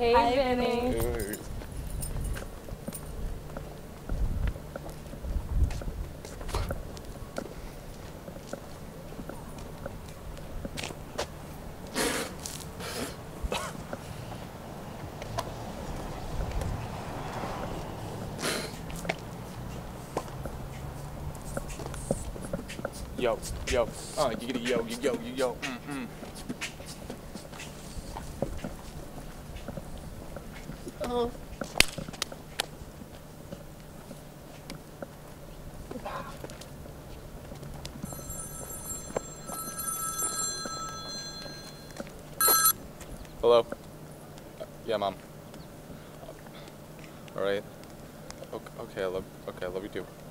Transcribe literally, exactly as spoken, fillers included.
Hey, Hi, Vinny. Vinny. Yo, yo, uh, you get a yo, you yo, you yo, mm, mm. Oh. Hello? Uh, yeah, Mom. Alright. Okay, okay, I love, okay, I love you too.